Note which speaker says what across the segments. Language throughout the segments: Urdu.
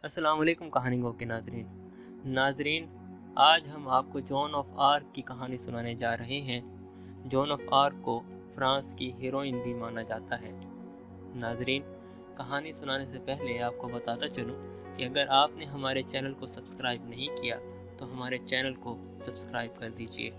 Speaker 1: السلام علیکم کہانی گو کے ناظرین، آج ہم آپ کو جون آف آرک کی کہانی سنانے جا رہے ہیں۔ جون آف آرک کو فرانس کی ہیروئن بھی مانا جاتا ہے۔ ناظرین، کہانی سنانے سے پہلے آپ کو بتاتا چلوں کہ اگر آپ نے ہمارے چینل کو سبسکرائب نہیں کیا تو ہمارے چینل کو سبسکرائب کر دیجئے۔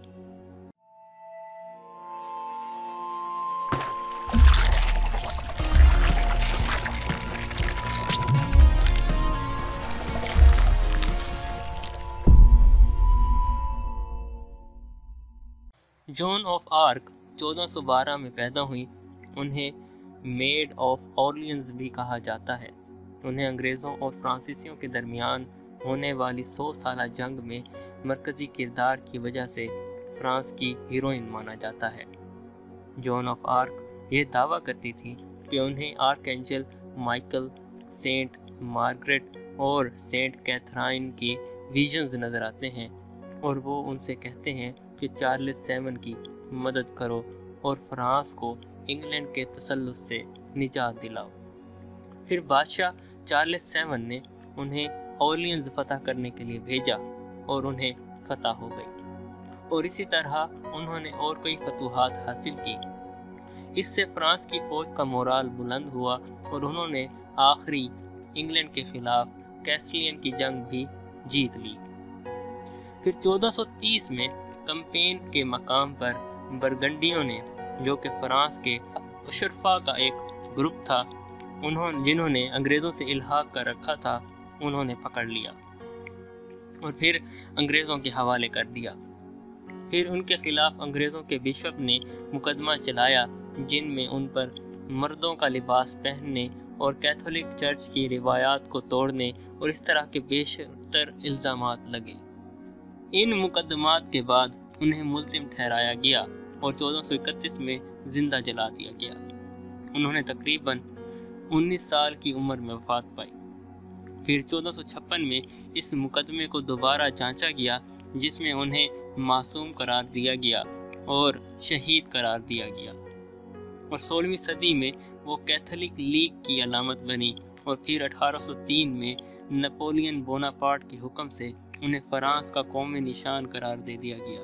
Speaker 1: جون آف آرک 1412 میں پیدا ہوئی۔ انہیں میڈ آف اورلینز بھی کہا جاتا ہے۔ انہیں انگریزوں اور فرانسیسیوں کے درمیان ہونے والی 100 سالہ جنگ میں مرکزی کردار کی وجہ سے فرانس کی ہیروئن مانا جاتا ہے۔ جون آف آرک یہ دعویٰ کرتی تھی کہ انہیں archangel Michael, saint Margaret اور سینٹ کیتھرائن کے ویژنز نظر آتے ہیں، اور وہ ان سے کہتے ہیں کہ چارلس سیون کی مدد کرو اور فرانس کو انگلینڈ کے تسلط سے نجات دلاؤ۔ پھر بادشاہ چارلس سیون نے انہیں اورلینز فتح کرنے کے لیے بھیجا اور انہیں فتح ہو گئی، اور اسی طرح انہوں نے اور کئی فتوحات حاصل کی۔ اس سے فرانس کی فوج کا مورال بلند ہوا اور انہوں نے آخری انگلینڈ کے خلاف کیسٹلین کی جنگ بھی جیت لی۔ پھر 1430 میں کمپین کے مقام پر برگنڈیوں نے، جو کہ فرانس کے اشرفا کا ایک گروپ تھا جنہوں نے انگریزوں سے الحاق کر رکھا تھا، انہوں نے پکڑ لیا اور پھر انگریزوں کے حوالے کر دیا۔ پھر ان کے خلاف انگریزوں کے بشپ نے مقدمہ چلایا، جن میں ان پر مردوں کا لباس پہننے اور کیتھولک چرچ کی روایات کو توڑنے اور اس طرح کے بیشتر الزامات لگے۔ ان مقدمات کے بعد انہیں ملزم ٹھہرایا گیا اور 1431 میں زندہ جلا دیا گیا۔ انہوں نے تقریباً 19 سال کی عمر میں وفات پائی۔ پھر 1456 میں اس مقدمے کو دوبارہ جانچا گیا، جس میں انہیں معصوم قرار دیا گیا اور شہید قرار دیا گیا، اور 16ویں صدی میں وہ کیتھولک لیگ کی علامت بنی، اور پھر 1803 میں نپولین بوناپارٹ کے حکم سے انہیں فرانس کا قومی نشان قرار دے دیا گیا۔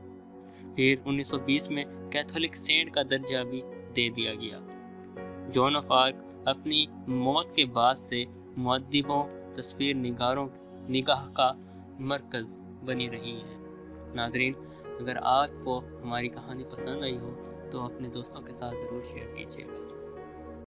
Speaker 1: پھر 1920 میں کیتھولک سینٹ کا درجہ بھی دے دیا گیا۔ جون آف آرک اپنی موت کے بعد سے مؤدبوں، تصویر نگاروں نگاہ کا مرکز بنی رہی ہیں۔ ناظرین، اگر آپ کو ہماری کہانی پسند آئی ہو تو اپنے دوستوں کے ساتھ ضرور شیئر کیجیے گا۔